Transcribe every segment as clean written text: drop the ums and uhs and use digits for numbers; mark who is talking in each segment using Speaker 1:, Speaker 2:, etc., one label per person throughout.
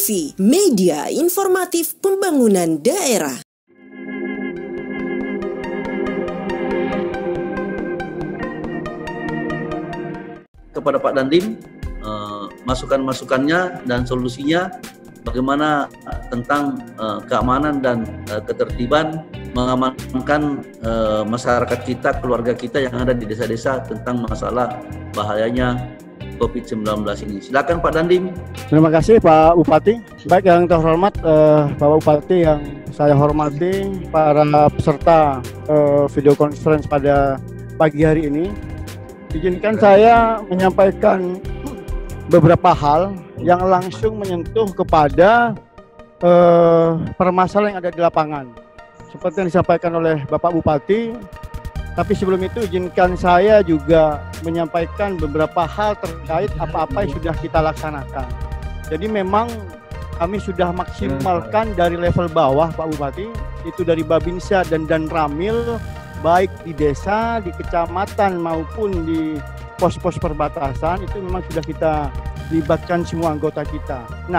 Speaker 1: TV, media informatif pembangunan daerah.
Speaker 2: Kepada Pak Dandim, masukan-masukannya dan solusinya bagaimana tentang keamanan dan ketertiban mengamankan masyarakat kita, keluarga kita yang ada di desa-desa tentang masalah bahayanya COVID-19 ini. Silakan Pak Dandim.
Speaker 3: Terima kasih Pak Bupati. Baik yang terhormat Bapak Bupati yang saya hormati, para peserta video conference pada pagi hari ini. Izinkan saya menyampaikan beberapa hal yang langsung menyentuh kepada permasalahan yang ada di lapangan. Seperti yang disampaikan oleh Bapak Bupati, tapi sebelum itu izinkan saya juga menyampaikan beberapa hal terkait apa-apa yang sudah kita laksanakan. Jadi memang kami sudah maksimalkan dari level bawah Pak Bupati, itu dari Babinsa dan Ramil, baik di desa, di kecamatan maupun di pos-pos perbatasan, itu memang sudah kita libatkan semua anggota kita. Nah,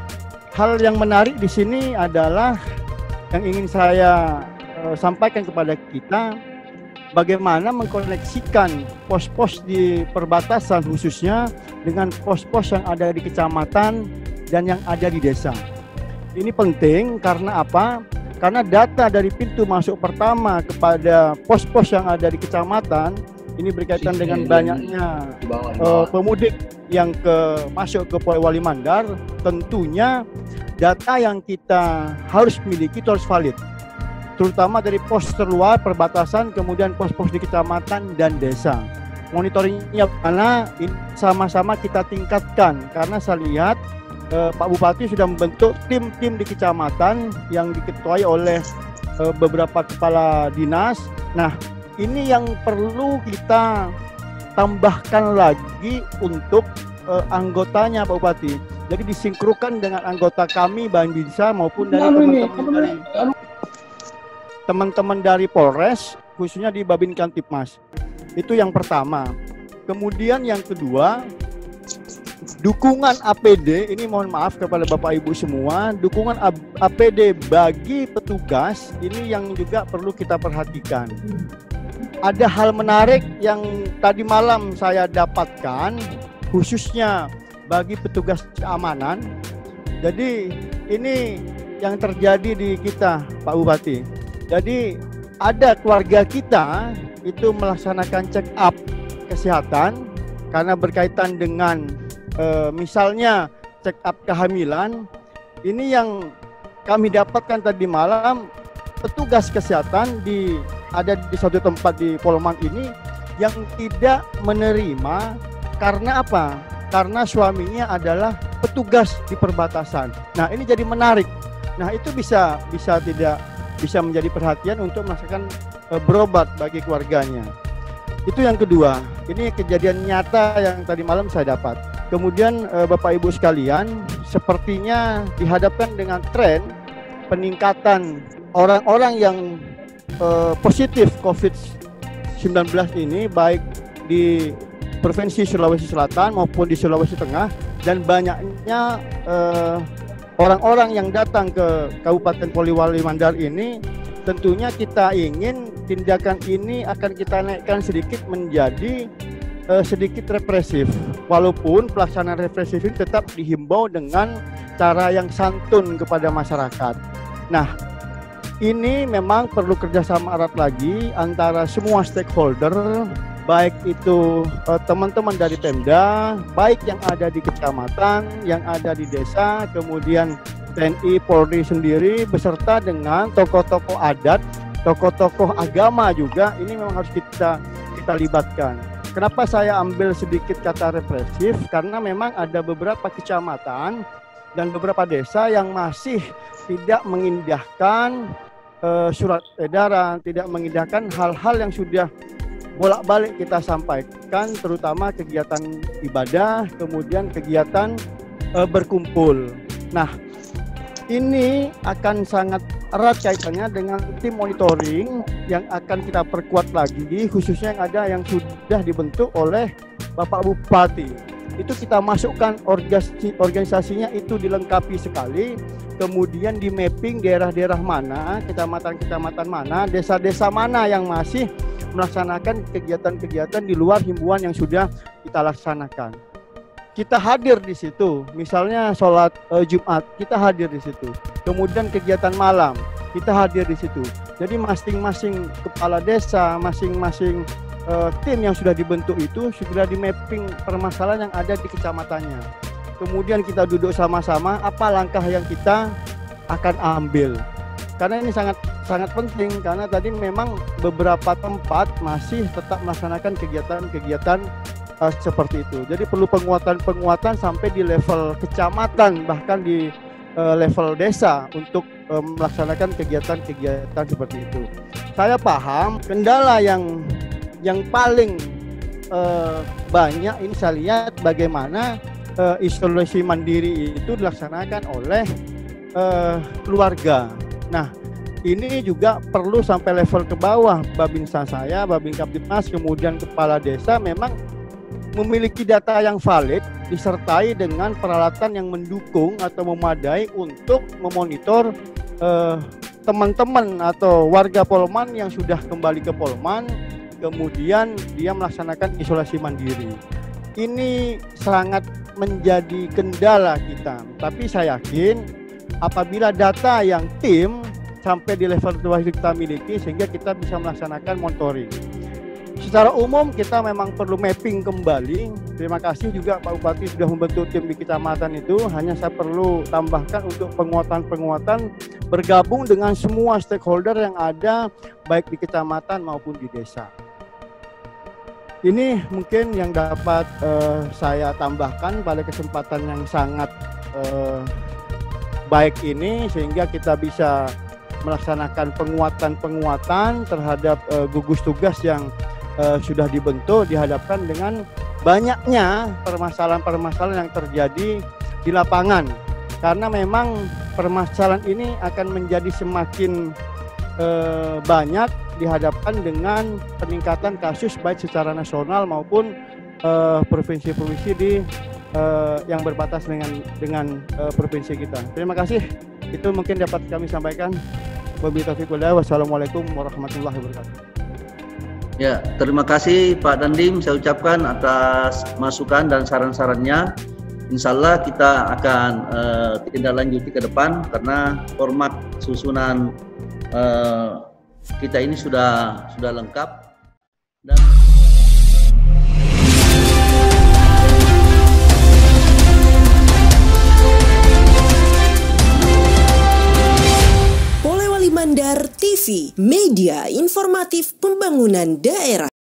Speaker 3: hal yang menarik di sini adalah yang ingin saya sampaikan kepada kita, bagaimana mengkoneksikan pos-pos di perbatasan khususnya dengan pos-pos yang ada di kecamatan dan yang ada di desa. Ini penting karena apa? Karena data dari pintu masuk pertama kepada pos-pos yang ada di kecamatan ini berkaitan dengan banyaknya pemudik yang masuk ke Polewali Mandar. Tentunya data yang kita harus miliki itu harus valid, terutama dari pos terluar perbatasan, kemudian pos-pos di kecamatan dan desa. Monitoringnya mana ini sama-sama kita tingkatkan, karena saya lihat Pak Bupati sudah membentuk tim-tim di kecamatan yang diketuai oleh beberapa kepala dinas. Nah, ini yang perlu kita tambahkan lagi untuk anggotanya Pak Bupati. Jadi disinkronkan dengan anggota kami Babinsa maupun dari teman-teman dari Polres, khususnya di Babin Kantipmas. Itu yang pertama. Kemudian yang kedua, dukungan APD, ini mohon maaf kepada Bapak Ibu semua, dukungan APD bagi petugas ini yang juga perlu kita perhatikan. Ada hal menarik yang tadi malam saya dapatkan, khususnya bagi petugas keamanan. Jadi ini yang terjadi di kita Pak Bupati. Jadi ada keluarga kita itu melaksanakan check up kesehatan karena berkaitan dengan misalnya check up kehamilan. Ini yang kami dapatkan tadi malam, petugas kesehatan ada di suatu tempat di Polman ini yang tidak menerima. Karena apa? Karena suaminya adalah petugas di perbatasan. Nah, ini jadi menarik. Nah, itu bisa menjadi perhatian untuk melaksanakan berobat bagi keluarganya. Itu yang kedua. Ini kejadian nyata yang tadi malam saya dapat. Kemudian Bapak Ibu sekalian, sepertinya dihadapkan dengan tren peningkatan orang-orang yang positif COVID-19 ini, baik di Provinsi Sulawesi Selatan maupun di Sulawesi Tengah, dan banyaknya orang-orang yang datang ke Kabupaten Polewali Mandar ini. Tentunya kita ingin tindakan ini akan kita naikkan sedikit menjadi sedikit represif, walaupun pelaksanaan represif ini tetap dihimbau dengan cara yang santun kepada masyarakat. Nah, ini memang perlu kerjasama erat lagi antara semua stakeholder, baik itu teman-teman dari Pemda, baik yang ada di kecamatan, yang ada di desa, kemudian TNI, Polri sendiri, beserta dengan tokoh-tokoh adat, tokoh-tokoh agama juga. Ini memang harus kita libatkan. Kenapa saya ambil sedikit kata represif? Karena memang ada beberapa kecamatan dan beberapa desa yang masih tidak mengindahkan surat edaran, tidak mengindahkan hal-hal yang sudah bolak-balik kita sampaikan, terutama kegiatan ibadah, kemudian kegiatan berkumpul. Nah, ini akan sangat erat kaitannya dengan tim monitoring yang akan kita perkuat lagi, khususnya yang sudah dibentuk oleh Bapak Bupati. itu kita masukkan organisasinya itu dilengkapi sekali, kemudian di mapping daerah-daerah mana, kecamatan-kecamatan mana, desa-desa mana yang masih melaksanakan kegiatan-kegiatan di luar himbauan yang sudah kita laksanakan. Kita hadir di situ, misalnya sholat Jumat, kita hadir di situ. Kemudian kegiatan malam, kita hadir di situ. Jadi masing-masing kepala desa, masing-masing tim yang sudah dibentuk itu sudah di mapping permasalahan yang ada di kecamatannya. Kemudian kita duduk sama-sama apa langkah yang kita akan ambil. Karena ini sangat penting, karena tadi memang beberapa tempat masih tetap melaksanakan kegiatan-kegiatan seperti itu. Jadi perlu penguatan sampai di level kecamatan, bahkan di level desa untuk melaksanakan kegiatan-kegiatan seperti itu. Saya paham kendala yang paling banyak ini saya lihat bagaimana isolasi mandiri itu dilaksanakan oleh keluarga. Nah, ini juga perlu sampai level ke bawah. Babinsa saya, Babin Kaptipmas, kemudian kepala desa memang memiliki data yang valid disertai dengan peralatan yang mendukung atau memadai untuk memonitor teman-teman atau warga Polman yang sudah kembali ke Polman, kemudian dia melaksanakan isolasi mandiri. Ini sangat menjadi kendala kita, tapi saya yakin apabila data yang tim sampai di level bawah kita miliki sehingga kita bisa melaksanakan monitoring. Secara umum kita memang perlu mapping kembali. Terima kasih juga Pak Bupati sudah membentuk tim di kecamatan itu. Hanya saya perlu tambahkan untuk penguatan bergabung dengan semua stakeholder yang ada baik di kecamatan maupun di desa. Ini mungkin yang dapat saya tambahkan pada kesempatan yang sangat baik ini sehingga kita bisa melaksanakan penguatan terhadap gugus tugas yang sudah dibentuk dihadapkan dengan banyaknya permasalahan-permasalahan yang terjadi di lapangan, karena memang permasalahan ini akan menjadi semakin banyak dihadapkan dengan peningkatan kasus baik secara nasional maupun provinsi-provinsi di yang berbatas dengan provinsi kita. Terima kasih. Itu mungkin dapat kami sampaikan. Wabillahi taufiq wal hidayah. Wassalamualaikum warahmatullahi wabarakatuh.
Speaker 2: Ya, terima kasih Pak Dandim saya ucapkan atas masukan dan saran-sarannya. Insya Allah kita akan tindak lanjuti ke depan karena format susunan kita ini sudah lengkap dan
Speaker 1: Polewali Mandar TV, media informatif pembangunan daerah.